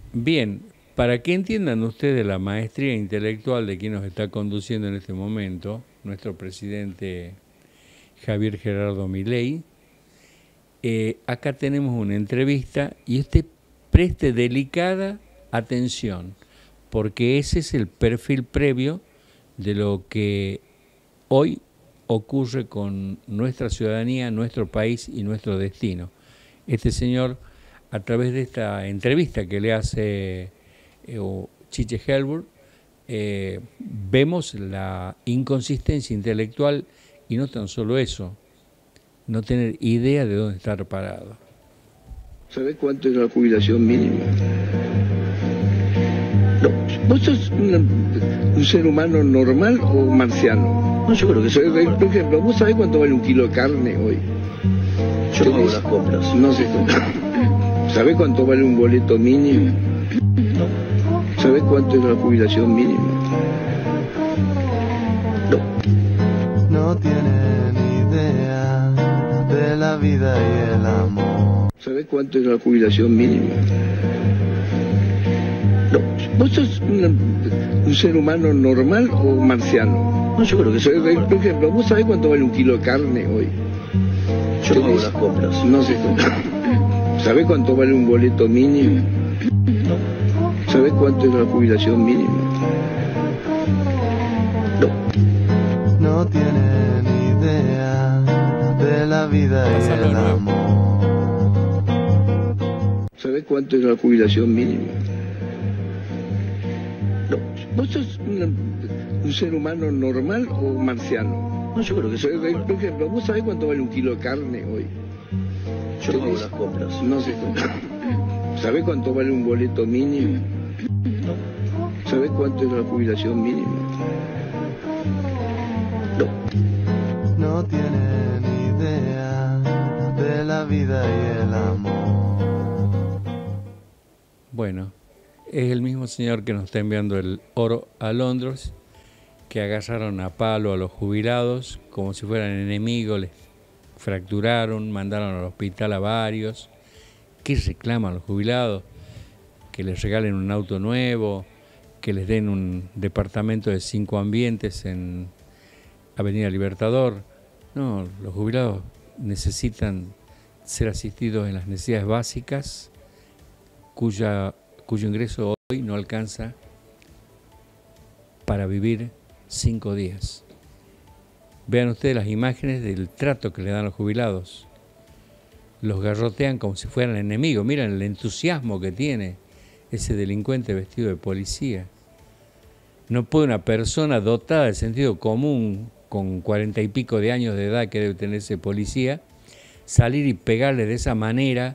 Bien, para que entiendan ustedes la maestría intelectual de quien nos está conduciendo en este momento, nuestro presidente Javier Gerardo Milei, acá tenemos una entrevista y usted preste delicada atención, porque ese es el perfil previo de lo que hoy ocurre con nuestra ciudadanía, nuestro país y nuestro destino. Este señor, a través de esta entrevista que le hace Chiche Helburg, vemos la inconsistencia intelectual y no tan solo eso, no tener idea de dónde estar parado. ¿Sabés cuánto es la jubilación mínima? No, ¿vos sos un ser humano normal o marciano? No, yo creo que soy. Por ejemplo, ¿vos sabés cuánto vale un kilo de carne hoy? Yo no hago las compras. No sé. ¿Sabés cuánto vale un boleto mínimo? No. ¿Sabés cuánto es la jubilación mínima? No. No tienen idea de la vida y el amor. ¿Sabés cuánto es la jubilación mínima? No. ¿Vos sos un ser humano normal o marciano? No, yo creo que soy. Por ejemplo, ¿vos sabés cuánto vale un kilo de carne hoy? Yo no hago las compras. No sé. ¿Sabés cuánto vale un boleto mínimo? No. ¿Sabés cuánto es la jubilación mínima? No. No tienen idea de la vida y el amor. ¿Sabés cuánto es la jubilación mínima? No. ¿Vos sos un ser humano normal o marciano? No, yo creo que soy. Por ejemplo, ¿vos sabés cuánto vale un kilo de carne hoy? Yo no hago las compras. No sé. ¿Sabés cuánto vale un boleto mínimo? No. ¿Sabés cuánto es la jubilación mínima? No. No tienen idea de la vida y el amor. Bueno, es el mismo señor que nos está enviando el oro a Londres, que agarraron a palo a los jubilados como si fueran enemigos, les fracturaron, mandaron al hospital a varios. ¿Qué reclaman los jubilados? Que les regalen un auto nuevo, que les den un departamento de 5 ambientes en Avenida Libertador. No, los jubilados necesitan ser asistidos en las necesidades básicas, cuyo ingreso hoy no alcanza para vivir 5 días. Vean ustedes las imágenes del trato que le dan a los jubilados. Los garrotean como si fueran enemigos. Miren el entusiasmo que tiene ese delincuente vestido de policía. No puede una persona dotada de sentido común, con 40 y pico de años de edad que debe tener ese policía, salir y pegarle de esa manera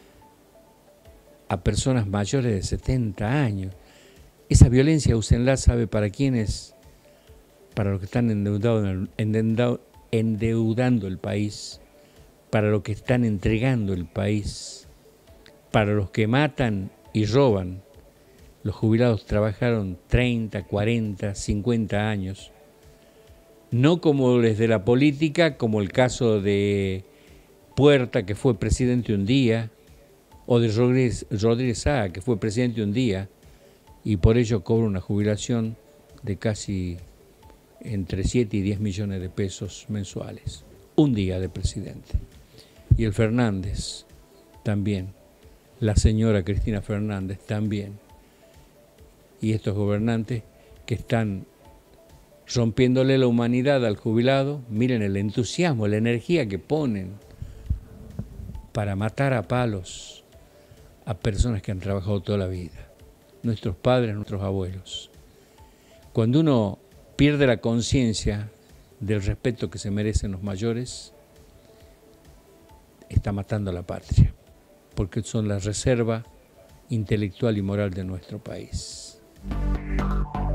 a personas mayores de 70 años. Esa violencia, úsenla, ¿sabe para quién es? Para los que están endeudando el país, para los que están entregando el país, para los que matan y roban. Los jubilados trabajaron 30, 40, 50 años. No como los de la política, como el caso de Puerta, que fue presidente un día, o de Rodríguez Saá, que fue presidente un día, y por ello cobra una jubilación de casi entre 7 y 10 millones de pesos mensuales. Un día de presidente. Y el Fernández también, la señora Cristina Fernández también. Y estos gobernantes que están rompiéndole la humanidad al jubilado, miren el entusiasmo, la energía que ponen para matar a palos a personas que han trabajado toda la vida, nuestros padres, nuestros abuelos. Cuando uno pierde la conciencia del respeto que se merecen los mayores, está matando a la patria, porque son la reserva intelectual y moral de nuestro país.